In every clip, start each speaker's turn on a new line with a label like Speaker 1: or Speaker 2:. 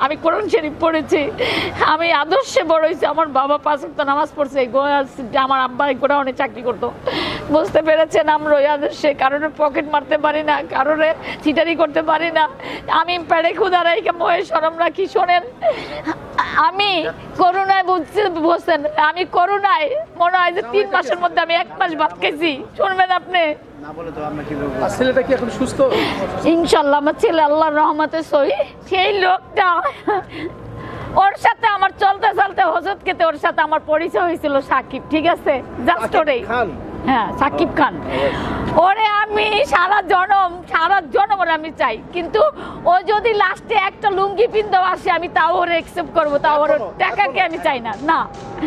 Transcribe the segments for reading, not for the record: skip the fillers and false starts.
Speaker 1: আমি কোরআন শরীফ পড়েছি, আমি আদর্শে বড় হয়েছি। আমার বাবা 5 ওয়াক্ত নামাজ পড়ছে, আমার আব্বা গোডাউনে চাকরি করতো। বুঝতে পেরেছেন, আমরা ওই আদর্শে কারণে পকেট মারতে পারি না, কারণে চিটারি করতে পারি না। আমি পেড়ে ক্ষুধা রাইকে মহে শরম রাখি। শোনেন, আমি করোনায় বুঝছেন, আমি করোনায় মনে হয় যে 3 মাসের মধ্যে আমি 1 মাস ভাত খেয়েছি। শুনবেন আপনি?
Speaker 2: ছেলেটা কি এখন সুস্থ?
Speaker 1: ইনশাল্লাহ আমার ছেলে আল্লাহর রহমতে সহি। সেই লোকটা, ওর সাথে আমার চলতে চলতে হজরত খেতে ওর সাথে আমার পরিচয় হয়েছিল সাকিব, ঠিক আছে? জাস্ট ওরে, হ্যাঁ সাকিব খান। ওরে আমি সারা জনম ওরে আমি চাই, কিন্তু ও যদি লাস্টে একটা লুঙ্গি পিনতেও আসে আমি তাও ওরে অ্যাকসেপ্ট করবো, তাও ওর টাকাকে আমি চাই না। না,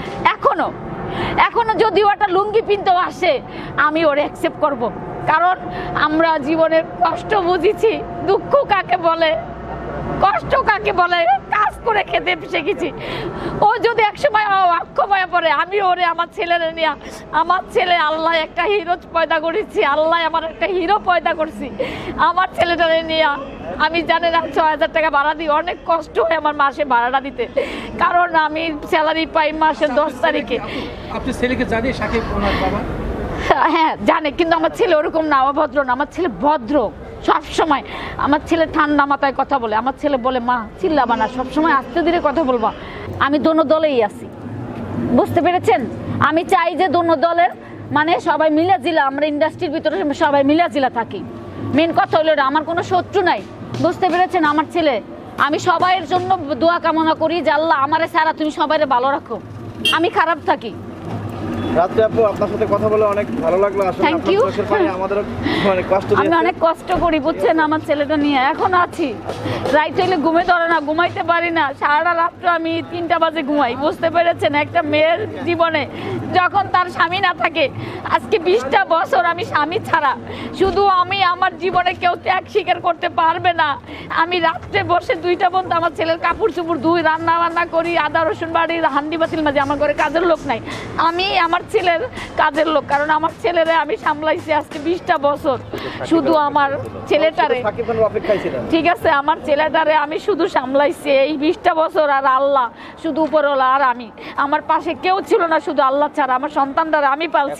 Speaker 1: এখনো যদি ওটা লুঙ্গি পিনতেও আসে আমি ওরে অ্যাকসেপ্ট করব, কারণ আমরা জীবনের কষ্ট বুঝেছি, দুঃখ কাকে বলে, কষ্ট কাকে বলে, কাজ করে খেতে শিখেছি। ও যদি একসময় অক্ষময় পড়ে, আমি ওরে আমার ছেলেরে নিয়ে, আমার ছেলে আল্লাহ একটা হিরো পয়দা করেছি, আল্লাহ আমার একটা হিরো পয়দা করছি, আমার ছেলেটারে নিয়ে আমি জানি না 6000 টাকা ভাড়া দিই, অনেক কষ্ট হয় আমার মাসে ভাড়াটা দিতে, কারণ আমি স্যালারি পাই মাসের 10 তারিখে।
Speaker 2: আপনি ছেলেকে জানিয়ে সাকিব ওনার বাবা?
Speaker 1: হ্যাঁ জানে, কিন্তু আমার ছেলে ওরকম না, অভদ্র না। আমার ছেলে ভদ্র সবসময়। আমার ছেলে ঠান্ডা মাথায় কথা বলে। আমার ছেলে বলে, মা চিল্লাবা না, সবসময় আস্তে ধীরে কথা বলবা। আমি দোনো দলেই আছি, বুঝতে পেরেছেন? আমি চাই যে দোনো দলের মানে সবাই মিলাজিলা, আমরা ইন্ডাস্ট্রির ভিতরে সবাই মিলাজিলা থাকি। মেন কথা হলো আমার কোনো শত্রু নাই, বুঝতে পেরেছেন? আমার ছেলে, আমি সবাইয়ের জন্য দোয়া কামনা করি যে আল্লাহ আমারে ছাড়া তুমি সবাইরে ভালো রাখো, আমি খারাপ থাকি।
Speaker 3: রাত্রে আপু আপনার সাথে কথা বলে অনেক ভালো লাগলো। আসলে
Speaker 1: থ্যাংক ইউ।
Speaker 3: আমাদের অনেক কষ্ট দিয়েছে,
Speaker 1: আমি অনেক কষ্ট করি, বুঝছেন? আমার ছেলেটা নিয়ে এখন আছি, রাইট হইলে ঘুমে ধরে না, ঘুমাইতে পারি না, সারা রাত্র আমি 3টা বাজে ঘুমাই, বুঝতে পেরেছেন? একটা মেয়ের জীবনে যখন তার স্বামী না থাকে, আজকে 20টা বছর আমি স্বামী ছাড়া, শুধু আমি, আমার জীবনে কেউ ত্যাগ স্বীকার করতে পারবে না। আমি রাত্রে বসে 2টা পর্যন্ত আমার ছেলের কাপড় চুপড় ধুই, রান্না বান্না করি, আদা রসুন বাড়ি, হান্ডি বাতিল মাঝে। আমার ঘরে কাজের লোক নাই, আমি আমার ছেলের কাজের লোক, কারণ আমার ছেলেরে আমি সামলাইছি আজকে 20টা বছর, শুধু আমার ছেলেটারে, ঠিক আছে? আমার ছেলেটারে আমি শুধু সামলাইছি এই 20টা বছর, আর আল্লাহ শুধু উপরওয়ালা, আর আমি, আমার পাশে কেউ ছিল না শুধু আল্লাহ ছাড়া। আমার সন্তানটারে আমি পালছি।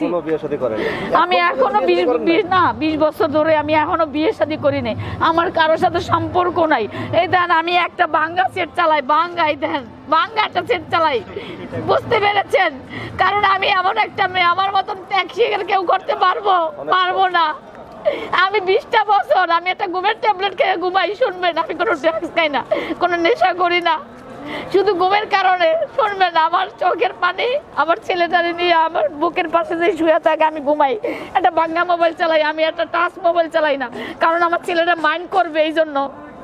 Speaker 1: আমি এখনো 20 বছর ধরে আমি এখনো বিয়ে শাদী করিনি, আমার কারোর সাথে সম্পর্ক নাই। এই দেন আমি একটা বাঙ্গা সেট চালাই, বাঙ্গাই দেন বাঙ্গা একটা সেট চালাই, বুঝতে পেরেছেন? কারণ আমি এমন একটা মেয়ে, আমার মতন ত্যাগ স্বীকার কেউ করতে পারবো না। আমি 20টা বছর আমি একটা ঘুমের ট্যাবলেট খেয়ে ঘুমাই। শুনবেন, আমি কোনো ড্রাগস খাই না, কোনো নেশা করি না, শুধু ঘুমের কারণে। শুনবেন, আমার চোখের পানি, আমার ছেলেটারে নিয়ে আমার বুকের পাশে যে শুয়ে থাকে আমি ঘুমাই। একটা ভাঙ্গা মোবাইল চালাই, আমি একটা টাচ মোবাইল চালাই না, কারণ আমার ছেলেটা মাইন্ড করবে, এই জন্য,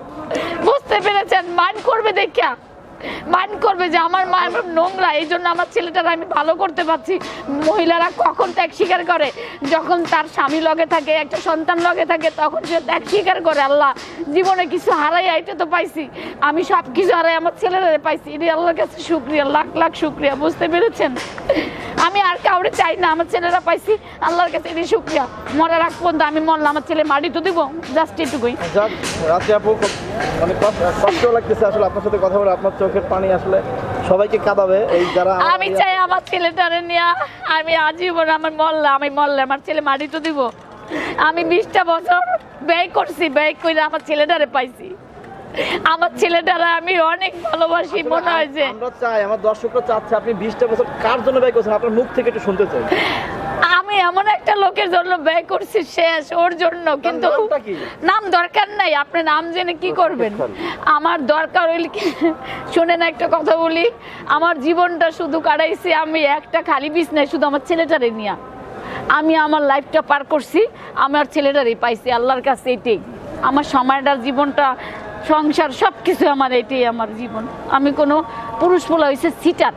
Speaker 1: বুঝতে পেরেছেন? মাইন্ড করবে, দেখিয়া মাইন্ড করবে যে আমার মা নোংরা, এই জন্য আমার ছেলেটার আমি ভালো করতে পারছি। মহিলারা কখন ত্যাগ স্বীকার করে? যখন তার স্বামী লগে থাকে, একটা সন্তান লগে থাকে, তখন সে ত্যাগ স্বীকার করে। আল্লাহ জীবনে কিছু হারাই, এটা তো পাইছি, আমি সব কিছু হারাই আমার ছেলেরা পাইছি, এটি আল্লাহর কাছে শুক্রিয়া, লাখ লাখ শুক্রিয়া, বুঝতে পেরেছেন? আমি আর কাউরে চাই না, আমার ছেলেরা পাইছি, আল্লাহর কাছে এটি শুক্রিয়া। মরার আগ পর্যন্ত আমি মরলাম, আমার ছেলে মাটি তো দিব, জাস্ট এটুকুই।
Speaker 3: রাতে আপু অনেক কষ্ট লাগতেছে আসলে আপনার সাথে কথা বলে, আপনার চোখের পানি আসলে সবাইকে কাঁদাবে। এই যারা,
Speaker 1: আমি চাই আমার ছেলেটারে নিয়ে আমি আজীবন, আমি মরলে আমার ছেলে মাটি তো দিব। আমি 20টা বছর ব্যয় করছি, ব্যয় করে আমার ছেলেটারে পাইছি। আমার ছেলেটারা আমি অনেক ভালোবাসি। মনে হয় যে
Speaker 3: আমরা চাই, আমার দর্শকরা চাচ্ছে আপনি 20টা বছর কার জন্য ব্যয় করছেন, আপনার মুখ থেকে একটু শুনতে চাই।
Speaker 1: আমি এমন একটা লোকের জন্য ব্যয় করছি, শেষ ওর জন্য। কিন্তু নাম দরকার নাই, আপনি নাম জেনে কি করবেন? আমার দরকার হইলে শুনে না, একটা কথা বলি, আমার জীবনটা শুধু কাটাইছি আমি একটা খালি বিছনায়, শুধু আমার ছেলেটারে নিয়ে আমি আমার লাইফটা পার করছি, আমার ছেলেটারই পাইছি আল্লাহর কাছে। এটাই আমার সময়টার জীবনটা, সংসার সবকিছু আমার, এটাই আমার জীবন। আমি কোনো পুরুষ বলা হয়েছে সিটার,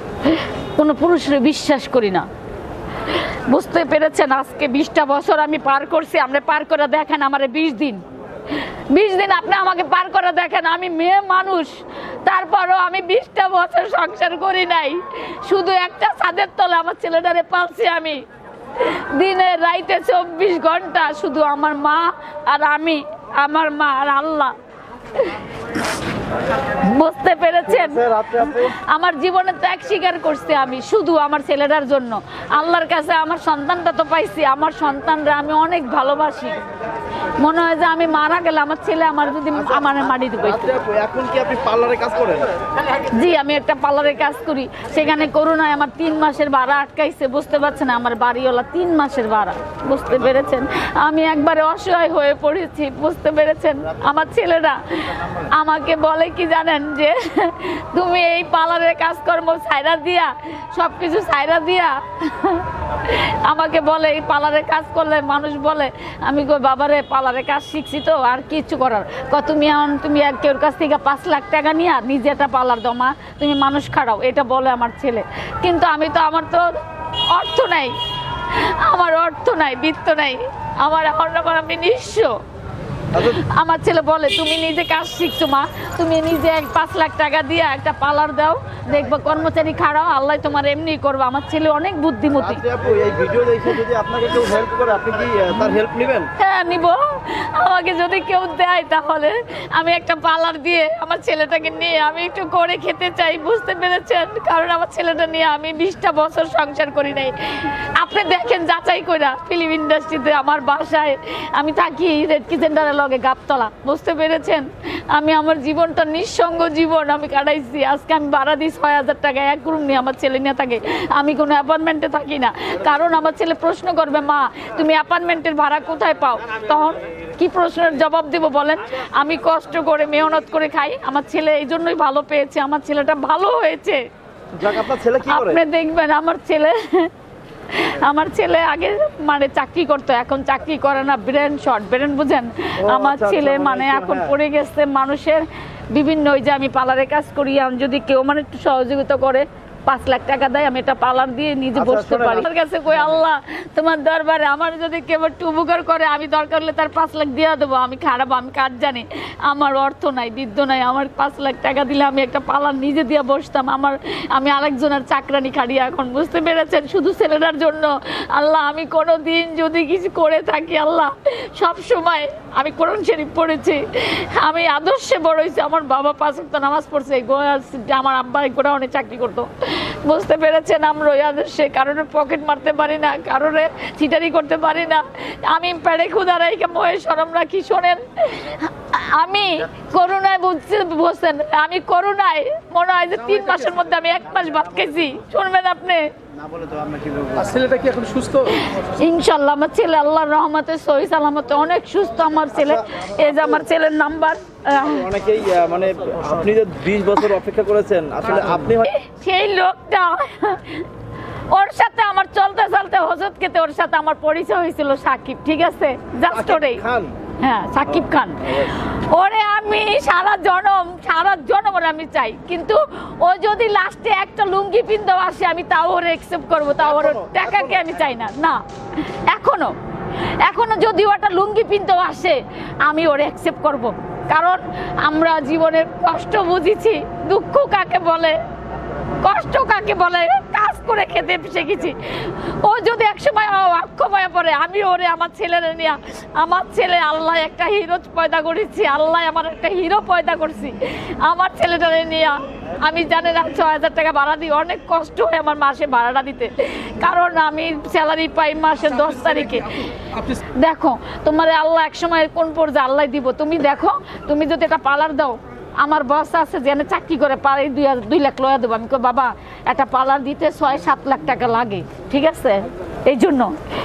Speaker 1: কোনো পুরুষের বিশ্বাস করি না, বুঝতে পেরেছেন? আজকে 20টা বছর আমি পার করছি, আপনি পার করে দেখেন আমার 20 দিন আপনি আমাকে পার করে দেখেন। আমি মেয়ে মানুষ, তারপরও আমি 20টা বছর সংসার করি নাই, শুধু একটা ছাদের তলে আমার ছেলেটারে পালছি আমি। দিনে রাইতে 24 ঘন্টা শুধু আমার মা আর আমি, আমার মা আর আল্লাহ। বুঝতে পেরেছেন? আমার জীবনে ত্যাগ স্বীকার করছি আমি শুধু আমার ছেলেটার জন্য। আল্লাহর কাছে আমার সন্তানটা তো পাইছি, আমার সন্তানরা আমি অনেক ভালোবাসি। মনে হয় যে আমি মারা গেলে আমার ছেলে আমার যদি আমার মাটি দিবে।
Speaker 3: এখন কি আপনি পার্লারে কাজ করেন?
Speaker 1: জি, আমি একটা পার্লারে কাজ করি। সেখানে করোনায় আমার 3 মাসের ভাড়া আটকাইছে, বুঝতে পারছেন? আমার বাড়িওয়ালা 3 মাসের ভাড়া, বুঝতে পেরেছেন? আমি একবারে অসহায় হয়ে পড়েছি, বুঝতে পেরেছেন? আমার ছেলেরা আমাকে বলে কি জানেন, যে তুমি এই পার্লারের কাজকর্ম ছাইরা দিয়া, সবকিছু ছাইরা দিয়া আমাকে বলে এই পার্লারে কাজ করলে মানুষ বলে, আমি কই বাবারে পার্লারে কাজ শিখছি তো আর কিছু করার, তুমি কেউর কাছ থেকে 5 লাখ টাকা নিয়ে নিজে একটা পার্লার দাও মা, তুমি মানুষ খাড়াও, এটা বলে আমার ছেলে। কিন্তু আমার তো অর্থ নাই, আমার অর্থ নাই, বিত্ত নাই, আমি নিঃস্ব। আমার ছেলে বলে তুমি নিজে কাজ শিখছো মা, তুমি নিজে 5 লাখ টাকা দিয়ে একটা পার্লার দাও, দেখবো কর্মচারী খাড়াও, আল্লাহ তোমার এমনি করবো। আমার ছেলে অনেক বুদ্ধিমতী।
Speaker 3: এই ভিডিও দেখে যদি আপনাকে কেউ হেল্প করে, আপনি কি তার হেল্প নেবেন?
Speaker 1: হ্যাঁ, নিব। আমাকে যদি কেউ দেয় তাহলে আমি একটা পার্লার দিয়ে আমার ছেলেটাকে নিয়ে আমি একটু করে খেতে চাই, বুঝতে পেরেছেন? কারণ আমার ছেলেটা নিয়ে আমি 20টা বছর সংসার করি নাই। আপনি দেখেন যাচাই কইরা ফিল্ম ইন্ডাস্ট্রিতে আমার বাসায় আমি থাকি, রেড কিচেন্টারের লগে গাবতলা, বুঝতে পেরেছেন? আমি আমার জীবনটা নিঃসঙ্গ জীবন আমি কাটাইছি। আজকে আমি ভাড়া দিই 6000 টাকা, এক রুম নিয়ে আমার ছেলে নিয়ে থাকে। আমি কোনো অ্যাপার্টমেন্টে থাকি না, কারণ আমার ছেলে প্রশ্ন করবে মা তুমি অ্যাপার্টমেন্টের ভাড়া কোথায় পাও? তখন কি প্রশ্নের জবাব দেব বলেন? আমি কষ্ট করে মেহনত করে খাই, আমার ছেলে এই জন্যই ভালো পেয়েছে, আমার ছেলেটা ভালো হয়েছে। আপনি দেখবেন আমার ছেলে আগে মানে চাকরি করতো, এখন চাকরি করে না, ব্রেন শর্ট, ব্রেন বুঝেন? আমার ছেলে মানে এখন পড়ে গেছে মানুষের বিভিন্ন, ওই যে আমি পার্লারে কাজ করি, যদি কেউ মানে একটু সহযোগিতা করে 5 লাখ টাকা দেয়, আমি এটা পার্লার দিয়ে নিজে বসতে পারি। আমার কাছে কই আল্লাহ তোমার দরবারে আমার যদি কেউ একটু উপকার করে, আমি দরকার হলে তার 5 লাখ দিয়ে দেবো। আমি খারাপ, আমি কাজ জানি, আমার অর্থ নাই, বিদ্য নাই, আমার 5 লাখ টাকা দিলে আমি একটা পার্লার নিজে দিয়ে বসতাম। আমি আরেকজনের চাকরানি খাড়ি এখন, বুঝতে পেরেছেন? শুধু ছেলেটার জন্য। আল্লাহ আমি কোনো দিন যদি কিছু করে থাকি, আল্লাহ সব সময় আমি কোরআন শরীফ পড়েছি, আমি আদর্শে বড় হয়েছি। আমার বাবা 5 ওয়াক্ত নামাজ পড়ছে, আমার আব্বা গোডাউনে চাকরি করতো, বুঝতে পেরেছেন? আমরা ওই আদর্শে কারণে পকেট মারতে পারি না, কারণে চিটারি করতে পারি না। আমি পেড়ে ক্ষুধা রাইকে মহে শরম রাখি। শোনেন, আমি করোনায় বলছেন, আমি করোনায় মনে হয় যে 3 মাসের মধ্যে আমি 1 মাস ভাত খেয়েছি। শুনবেন আপনি?
Speaker 2: ছেলেটা কি এখন সুস্থ?
Speaker 1: ইনশাল্লাহ আমার ছেলে আল্লাহর রহমতে সহি সালামতে অনেক সুস্থ। আমার ছেলে, এই যে আমার ছেলের নাম্বার।
Speaker 3: অনেকেই মানে আপনি যে 20 বছর অপেক্ষা করেছেন, আসলে আপনি
Speaker 1: সেই লোকটা, ওর সাথে আমার চলতে চলতে হজরত খেতে ওর সাথে আমার পরিচয় হয়েছিল সাকিব, ঠিক আছে? জাস্ট ওরে, হ্যাঁ সাকিব খান। ওরে আমি সারা জনম ওরে আমি চাই, কিন্তু ও যদি লাস্টে একটা লুঙ্গি পিনতেও আসে আমি তাও ওরে অ্যাকসেপ্ট করবো, তাও ওর টাকাকে আমি চাই না। না, এখনো যদি ওটা লুঙ্গি পিনতেও আসে আমি ওরে অ্যাকসেপ্ট করব, কারণ আমরা জীবনের কষ্ট বুঝেছি, দুঃখ কাকে বলে, কষ্ট কাকে বলে, কাজ করে খেতে শিখেছি। ও যদি একসময় অক্ষময় পড়ে, আমি ওরে আমার ছেলেরে নিয়ে, আমার ছেলে আল্লাহ একটা হিরো পয়দা করেছি, আল্লাহ আমার একটা হিরো পয়দা করছি, আমার ছেলেটারে নিয়ে আমি জানি না 6000 টাকা ভাড়া দিই, অনেক কষ্ট হয় আমার মাসে ভাড়াটা দিতে, কারণ আমি স্যালারি পাই মাসের 10 তারিখে। দেখো তোমার আল্লাহ একসময় কোন পর্যায়ে আল্লাহ দিব, তুমি দেখো, তুমি যদি একটা পার্লার দাও, আমার বস আছে যেন চাকরি করে পারে 2 লাখ লয়া দেবো। আমি কই বাবা একটা পার্লার দিতে 6-7 লাখ টাকা লাগে, ঠিক আছে? এই জন্য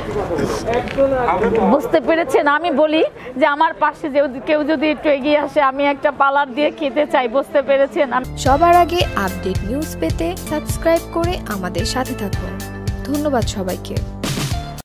Speaker 1: বুঝতে পেরেছেন? আমি বলি যে আমার পাশে কেউ যদি একটু এগিয়ে আসে, আমি একটা পার্লার দিয়ে খেতে চাই, বুঝতে পেরেছেন?
Speaker 4: সবার আগে আপডেট নিউজ পেতে সাবস্ক্রাইব করে আমাদের সাথে থাকুন। ধন্যবাদ সবাইকে।